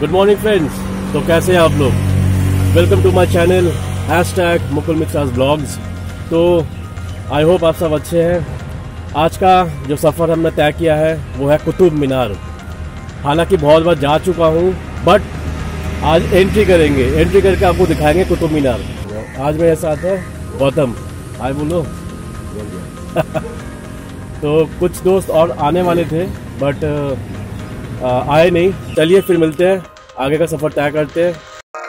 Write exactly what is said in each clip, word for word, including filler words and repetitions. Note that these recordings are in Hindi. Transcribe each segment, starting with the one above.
Good morning friends. तो कैसे हैं आप लोग? Welcome to my channel hashtag Mukul Mishra's blogs. तो आई होप आप सब अच्छे हैं। आज का जो सफ़र हमने तय किया है वो है कुतुब मीनार। हालांकि बहुत बार जा चुका हूँ, बट आज एंट्री करेंगे, एंट्री करके आपको दिखाएंगे कुतुब मीनार। आज मेरे साथ है गौतम। हाय बोलो। तो कुछ दोस्त और आने वाले थे बट आए नहीं। चलिए फिर मिलते हैं, आगे का सफ़र तय करते हैं।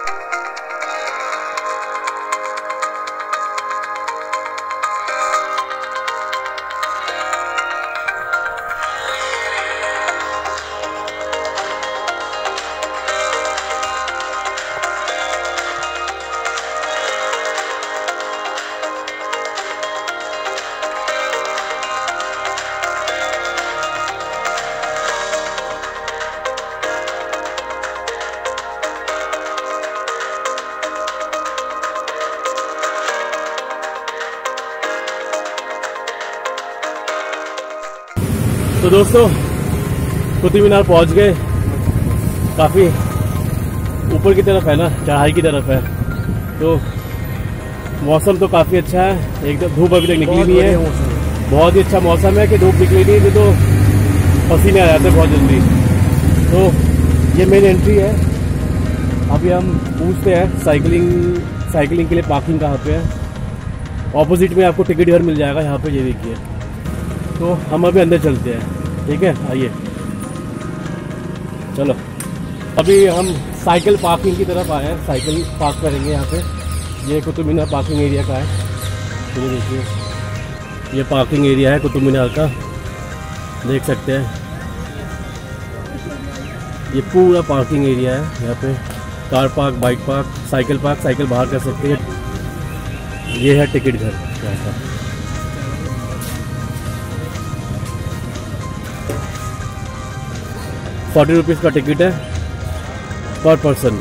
तो दोस्तों कुतुब मीनार पहुंच गए। काफ़ी ऊपर की तरफ है ना, चढ़ाई की तरफ है। तो मौसम तो काफ़ी अच्छा है, एकदम धूप अभी तक निकली नहीं है। बहुत ही अच्छा मौसम है कि धूप निकली नहीं तो पसीने आ जाते बहुत जल्दी। तो ये मेन एंट्री है। अभी हम पूछते हैं साइकिलिंग साइकिलिंग के लिए पार्किंग कहाँ पे है। ऑपोजिट में आपको टिकट घर मिल जाएगा यहाँ पे, ये देखिए। तो हम अभी अंदर चलते हैं, ठीक है, आइए चलो। अभी हम साइकिल पार्किंग की तरफ आए हैं, साइकिल पार्क करेंगे यहाँ पे। ये कुतुब मीनार पार्किंग एरिया का है। ये देखिए, ये पार्किंग एरिया है कुतुब मीनार का, देख सकते हैं। ये पूरा पार्किंग एरिया है। यहाँ पे car park, bike park, cycle park, cycle बाहर कर सकते हैं। ये है टिकट घर यहाँ का। फोर्टी रुपीज़ का टिकट है पर पर्सन।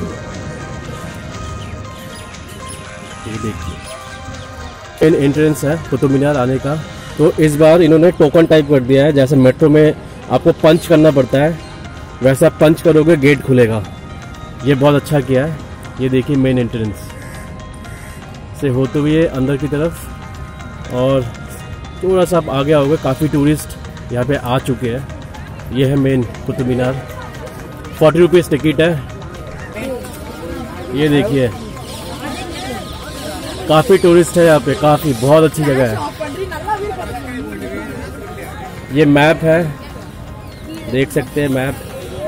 ये देखिए इन एंट्रेंस है कुतुब मीनार आने का। तो इस बार इन्होंने टोकन टाइप कर दिया है। जैसे मेट्रो में आपको पंच करना पड़ता है, वैसे आप पंच करोगे गेट खुलेगा। ये बहुत अच्छा किया है। ये देखिए मेन एंट्रेंस से होते हुए अंदर की तरफ, और थोड़ा सा आप आगे आओगे, काफ़ी टूरिस्ट यहाँ पे आ चुके हैं। ये है main Qutub Minar. Forty rupees ticket है। ये देखिए काफ़ी टूरिस्ट है यहाँ पे, काफ़ी बहुत अच्छी जगह है। ये मैप है, देख सकते हैं मैप।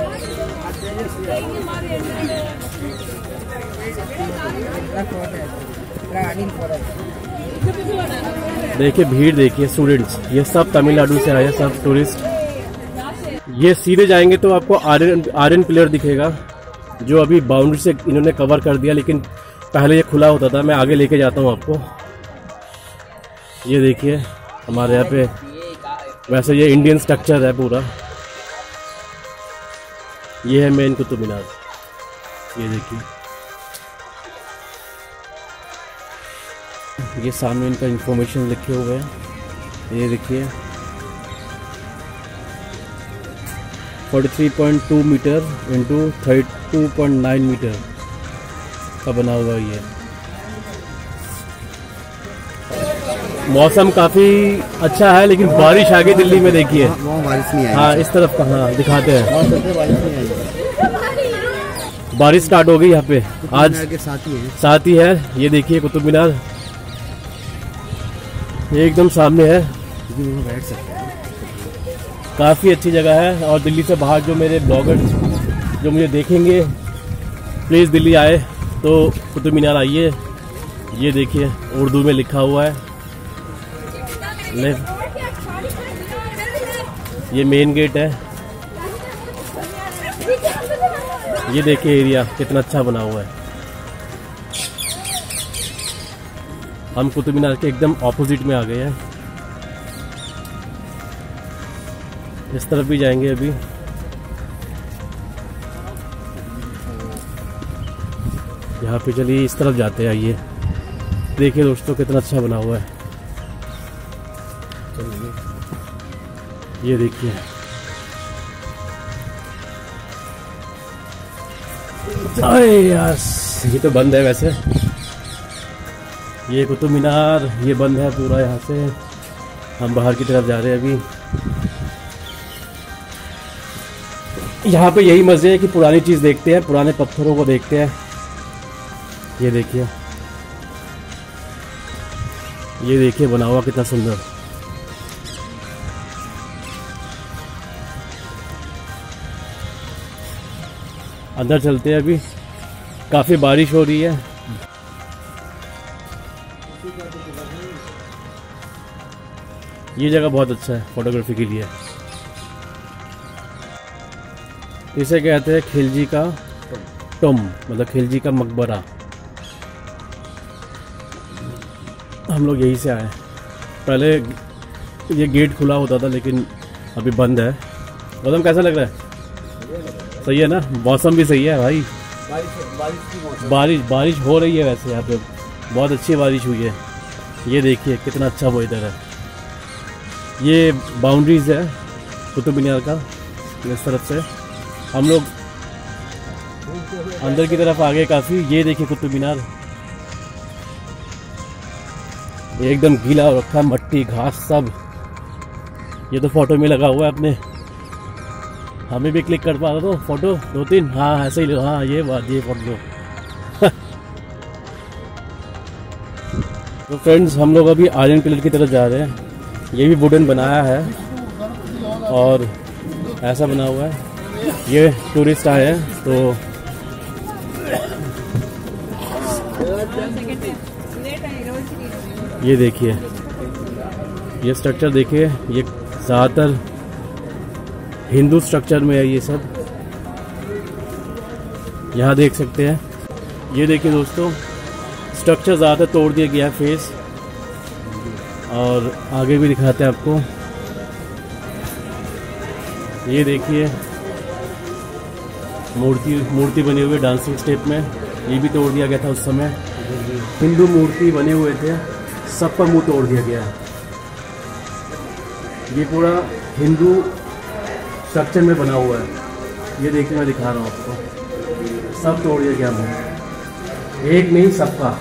देखिए भीड़, देखिए स्टूडेंट्स, ये सब तमिलनाडु से आए हैं, सब टूरिस्ट। ये सीधे जाएंगे तो आपको आर्यन आर्यन पिलर दिखेगा, जो अभी बाउंड्री से इन्होंने कवर कर दिया, लेकिन पहले ये खुला होता था। मैं आगे लेके जाता हूँ आपको। ये देखिए हमारे यहाँ पे, वैसे ये इंडियन स्ट्रक्चर है पूरा। ये है मेन कुतुब मीनार। ये देखिए, ये सामने इनका इंफॉर्मेशन लिखे हुए हैं। ये देखिए तैंतालीस पॉइंट दो मीटर इंटू बत्तीस पॉइंट नौ मीटर का बना हुआ ये। मौसम काफ़ी अच्छा है, लेकिन बारिश आ गई दिल्ली में, देखिए। वहाँ बारिश नहीं आई। हाँ, इस तरफ कहाँ दिखाते हैं, बारिश नहीं आई। बारिश स्टार्ट हो गई यहाँ पे आज, के साथ ही है। साथ ही है। ये देखिए कुतुब मीनार एकदम सामने है, वहाँ बैठ सकते हैं। काफ़ी अच्छी जगह है। और दिल्ली से बाहर जो मेरे ब्लॉगर्स जो मुझे देखेंगे, प्लीज़ दिल्ली आए तो कुतुब मीनार आइए। ये देखिए उर्दू में लिखा हुआ है। ये मेन गेट है। ये देखिए एरिया कितना अच्छा बना हुआ है। हम कुतुब मीनार के एकदम ऑपोजिट में आ गए हैं। इस तरफ भी जाएंगे अभी। यहाँ पे चलिए इस तरफ जाते हैं, आइए। देखिए दोस्तों कितना अच्छा बना हुआ है। चलिए ये देखिए अरे यस, ये तो बंद है वैसे। ये कुतुब मीनार ये बंद है पूरा। यहाँ से हम बाहर की तरफ जा रहे हैं अभी। यहाँ पे यही मज़े है कि पुरानी चीज़ देखते हैं, पुराने पत्थरों को देखते हैं। ये देखिए, ये देखिए बना हुआ कितना सुंदर। अंदर चलते हैं अभी, काफ़ी बारिश हो रही है। ये जगह बहुत अच्छा है फोटोग्राफी के लिए। इसे कहते हैं खिलजी का टॉम, मतलब खिलजी का मकबरा। हम लोग यहीं से आए। पहले ये गेट खुला होता था लेकिन अभी बंद है। गौतम कैसा लग रहा है? सही है ना? मौसम भी सही है भाई। बारिश बारिश की मौसम। बारिश बारिश हो रही है वैसे यहाँ पे, बहुत अच्छी बारिश हुई है। ये देखिए कितना अच्छा वेदर है। ये बाउंड्रीज है कुतुब मीनार का। इस तरफ से हम लोग अंदर की तरफ आ गए काफ़ी। ये देखिए कुतुब मीनार एकदम गीला हो रखा है, मट्टी घास सब। ये तो फोटो में लगा हुआ है अपने। हमें भी क्लिक कर पा रहा तो फोटो दो तीन। हाँ ऐसे ही लो। हाँ ये बात, ये फोटो लो। तो फ्रेंड्स हम लोग अभी आयरन पिलर की तरफ जा रहे हैं। ये भी वुडन बनाया है और ऐसा बना हुआ है। ये टूरिस्ट आए हैं तो ये देखिए, ये स्ट्रक्चर देखिए। ये ज़्यादातर हिंदू स्ट्रक्चर में है ये सब। यहाँ देख सकते हैं। ये देखिए दोस्तों, स्ट्रक्चर ज़्यादातर तोड़ दिया गया है फेस। और आगे भी दिखाते हैं आपको। ये देखिए मूर्ति मूर्ति बनी हुई है डांसिंग स्टेप में। ये भी तोड़ दिया गया था उस समय। हिंदू मूर्ति बने हुए थे, सब पर मुंह तोड़ दिया गया है। ये पूरा हिंदू स्ट्रक्चर में बना हुआ है। ये देखिए मैं दिखा रहा हूँ आपको, सब तोड़ दिया गया मुंह, एक नहीं सबका।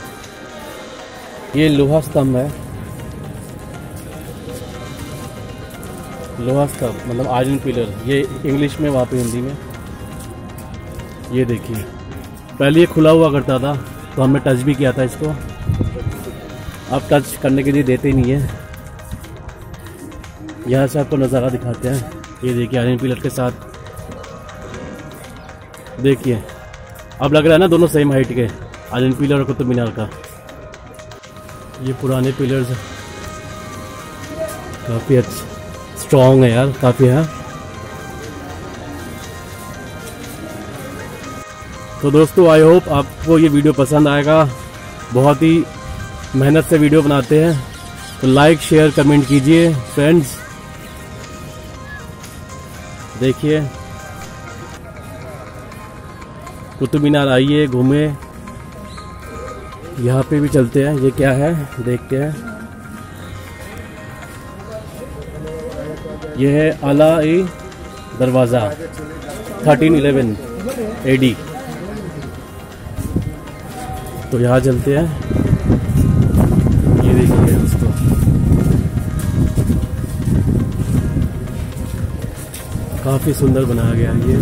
ये लोहा स्तंभ है। लोहा स्तंभ मतलब आयरन पिलर, ये इंग्लिश में वहाँ पे हिंदी में। ये देखिए, पहले ये खुला हुआ करता था तो हमने टच भी किया था इसको। अब टच करने के लिए देते ही नहीं है। यहाँ से आपको नज़ारा दिखाते हैं। ये देखिए आयरन पिलर के साथ। देखिए अब लग रहा है ना दोनों सेम हाइट के, आयरन पिलर और कुतुब मीनार का। ये पुराने पिलर्स काफ़ी अच्छे स्ट्रॉन्ग है यार, काफ़ी है। तो दोस्तों आई होप आपको ये वीडियो पसंद आएगा। बहुत ही मेहनत से वीडियो बनाते हैं, तो लाइक शेयर कमेंट कीजिए फ्रेंड्स। देखिए कुतुब मीनार आइए घूमे। यहाँ पे भी चलते हैं। ये क्या है देखते हैं। ये है अला-ई दरवाज़ा थर्टीन इलेवन ए डी। तो यहाँ चलते हैं। ये देखिए उसको, काफ़ी सुंदर बनाया गया है ये।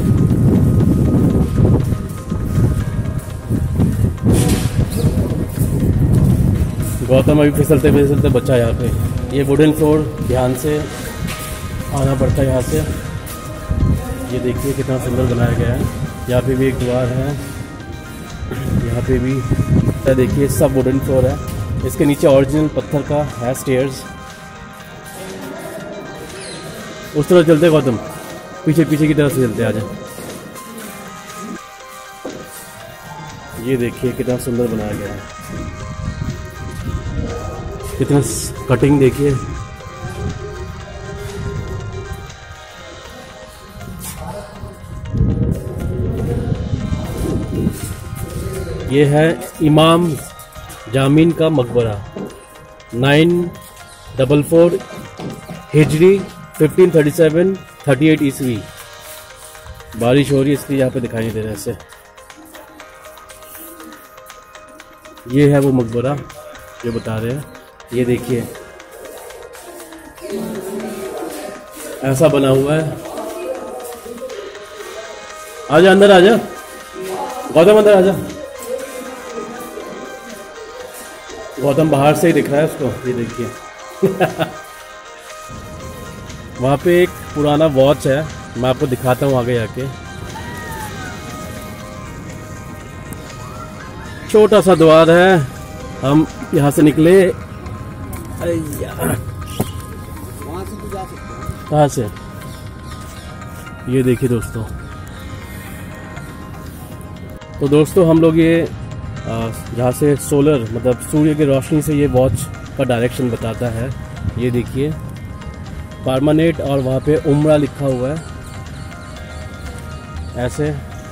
गौतम अभी फिसलते फिसलते बच्चा यहाँ पे। ये वुडन फ्लोर, ध्यान से आना पड़ता है यहाँ से। ये देखिए कितना सुंदर बनाया गया है। यहाँ पे भी एक द्वार है, यहाँ पे भी देखिए सब वुडन फ्लोर है। इसके नीचे ओरिजिनल पत्थर का है स्टेयर्स। उस तरफ चलते गौतम, पीछे पीछे की तरफ से चलते आ जाए। ये देखिए कितना सुंदर बनाया गया है, कितना कटिंग देखिए। ये है इमाम जामीन का मकबरा, नाइन डबल फोर हिजरी fifteen thirty seven thirty eight ईस्वी। बारिश हो रही है इसलिए यहाँ पे दिखाई नहीं दे रहा है ऐसे। ये है वो मकबरा जो बता रहे हैं। ये देखिए ऐसा बना हुआ है। आजा अंदर आजा, गौतम अंदर आजा। गौतम बाहर से ही दिख रहा है उसको, ये देखिए। वहाँ पे एक पुराना वॉच है, मैं आपको दिखाता हूँ आगे जाके। छोटा सा द्वार है, हम यहाँ से निकले। वहाँ से तो जा सकते हैं। कहाँ से? ये देखिए दोस्तों। तो दोस्तों हम लोग ये जहाँ से सोलर मतलब सूर्य की रोशनी से ये वॉच का डायरेक्शन बताता है। ये देखिए परमानेंट, और वहाँ पे उम्रा लिखा हुआ है ऐसे।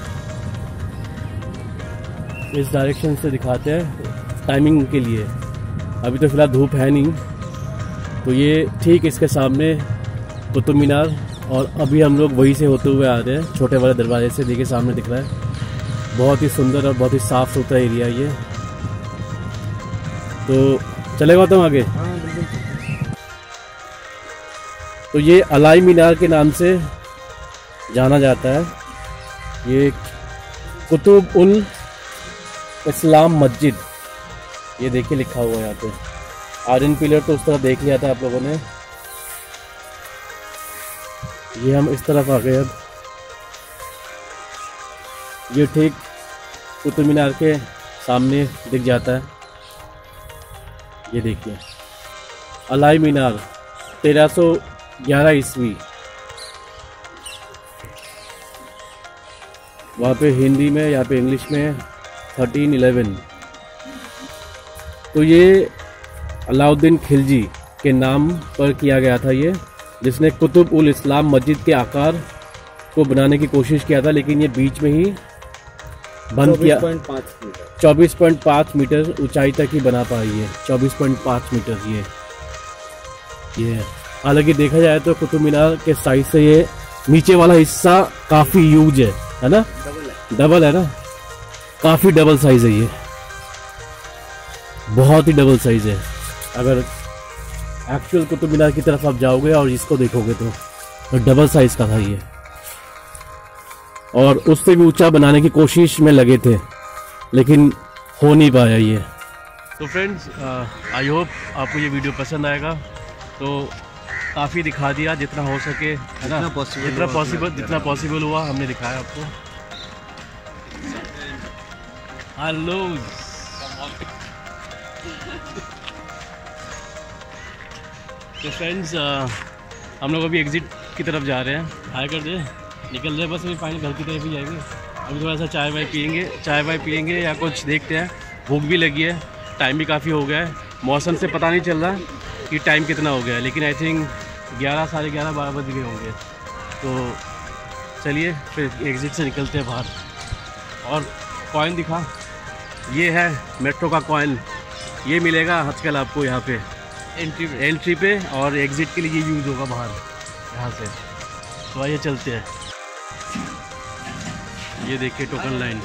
इस डायरेक्शन से दिखाते हैं टाइमिंग के लिए। अभी तो फिलहाल धूप है नहीं, तो ये ठीक इसके सामने कुतुब मीनार, और अभी हम लोग वहीं से होते हुए आ रहे हैं छोटे वाले दरवाजे से। देखिए सामने दिख रहा है, बहुत ही सुंदर और बहुत ही साफ़ सुथरा एरिया ये। तो चलेगा तो आगे। तो ये अलाई मीनार के नाम से जाना जाता है। ये कुतुब उल इस्लाम मस्जिद, ये देखिए लिखा हुआ है यहाँ पे। आयरन पिलर तो उस तरफ देख लिया था आप लोगों ने। ये हम इस तरफ आ गए अब। ये ठीक कुतुब मीनार के सामने दिख जाता है। ये देखिए अलाई मीनार तेरह सौ ग्यारह ईस्वी। वहाँ पे हिंदी में, यहाँ पे इंग्लिश में थर्टीन इलेवन। तो ये अलाउद्दीन खिलजी के नाम पर किया गया था ये, जिसने कुतुब उल इस्लाम मस्जिद के आकार को बनाने की कोशिश किया था, लेकिन ये बीच में ही बंद किया। चौबीस पॉइंट पाँच मीटर ऊंचाई तक ही बना पाई है। चौबीस पॉइंट पाँच मीटर ये ये हालांकि देखा जाए तो कुतुब मीनार के साइज से ये नीचे वाला हिस्सा काफ़ी ह्यूज है, है ना? डबल है ना, काफ़ी डबल साइज है ये, बहुत ही डबल साइज है। अगर एक्चुअल कुतुब मीनार की तरफ आप जाओगे और इसको देखोगे तो, तो डबल साइज का था ये, और उससे भी ऊंचा बनाने की कोशिश में लगे थे, लेकिन हो नहीं पाया ये। तो फ्रेंड्स, आई होप आपको ये वीडियो पसंद आएगा। तो काफ़ी दिखा दिया जितना हो सके, है ना? जितना पॉसिबल जितना पॉसिबल हुआ हमने दिखाया आपको। हेलो तो फ्रेंड्स, हम लोग अभी एग्ज़िट की तरफ जा रहे हैं। हाय कर दे, निकल रहे बस, अभी फाइनल घर की तरफ ही जाएंगे। अभी थोड़ा सा चाय वाय पियेंगे चाय वाय पियेंगे या कुछ देखते हैं। भूख भी लगी है, टाइम भी काफ़ी हो गया है। मौसम से पता नहीं चल रहा कि टाइम कितना हो गया है, लेकिन आई थिंक ग्यारह साढ़े ग्यारह बारह बज गए होंगे। तो चलिए फिर एग्ज़िट से निकलते हैं बाहर। और कॉइन दिखा, ये है मेट्रो का कॉइन, ये मिलेगा आजकल आपको यहाँ पे एंट्री एंट्री पे, और एग्ज़िट के लिए ये यूज़ होगा बाहर यहाँ से। तो आइए चलते हैं। ये देखिए टोकन लाइन,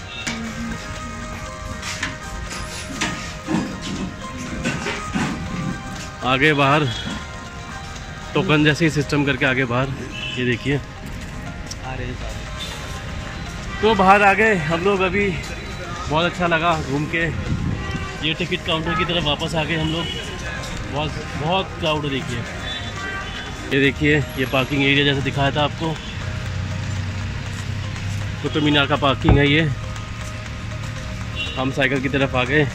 आगे बाहर टोकन जैसे ही सिस्टम करके आगे बाहर, ये देखिए आ रहे हैं। तो बाहर आ गए हम लोग अभी, बहुत अच्छा लगा घूम के। ये टिकट काउंटर की तरफ वापस आ गए हम लोग। बहुत बहुत क्राउड है, देखिए ये देखिए ये पार्किंग एरिया जैसे दिखाया था आपको, कुतुब मीनार का पार्किंग है ये। हम साइकिल की तरफ आ गए,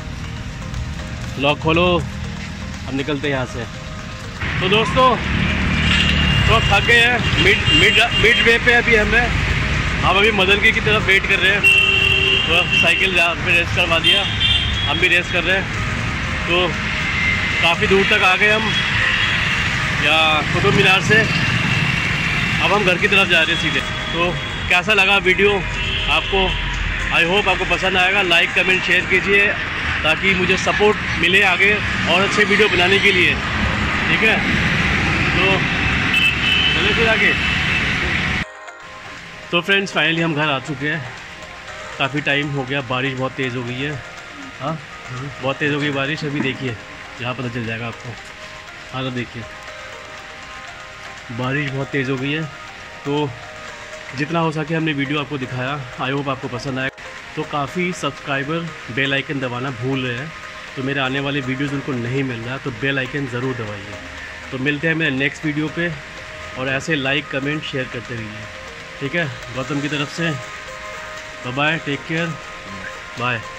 लॉक खोलो, हम निकलते हैं यहाँ से। तो दोस्तों तो थक गए हैं, मिड मिड मिड वे पे अभी हमें हम अभी मदनगी की तरफ वेट कर रहे हैं। तो साइकिल जहाँ पे रेस करवा दिया, हम भी रेस कर रहे हैं। तो काफ़ी दूर तक आ गए हम या कुतुब मीनार से। अब हम घर की तरफ जा रहे हैं सीधे। तो कैसा लगा वीडियो आपको? आई होप आपको पसंद आएगा। लाइक कमेंट शेयर कीजिए ताकि मुझे सपोर्ट मिले आगे और अच्छे वीडियो बनाने के लिए, ठीक है? तो चलिए फिर आगे। तो फ्रेंड्स फाइनली हम घर आ चुके हैं। काफ़ी टाइम हो गया, बारिश बहुत तेज़ हो गई है, हाँ बहुत तेज़ हो गई बारिश। अभी देखिए यहाँ पता चल जाएगा आपको। हालत देखिए, बारिश बहुत तेज़ हो गई है। तो जितना हो सके हमने वीडियो आपको दिखाया। आई होप आपको पसंद आए। तो काफ़ी सब्सक्राइबर बेल आइकन दबाना भूल रहे हैं, तो मेरे आने वाले वीडियोज़ उनको नहीं मिल रहा है, तो बेल आइकन ज़रूर दबाइए। तो मिलते हैं मेरे नेक्स्ट वीडियो पे, और ऐसे लाइक कमेंट शेयर करते रहिए। ठीक है, गौतम की तरफ से bye bye, take care, bye.